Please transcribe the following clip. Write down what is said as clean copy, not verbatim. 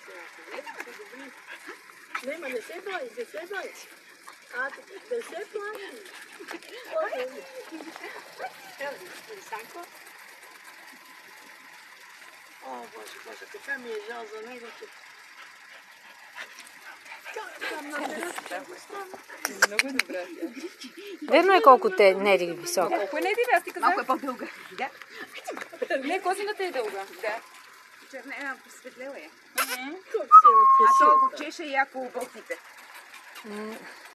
Nema, не се бой, не се бой. Да се плаши. Санко? О, Боже, така ми е жал за него. Много е добра. Верно е колко те Неди е висока. Колко е Неди, аз ти казах? Малко е по-дълга. Да. Не, козината е дълга. Да. Чернена, посветлела е. Колко се А то го чеше яко обълтите.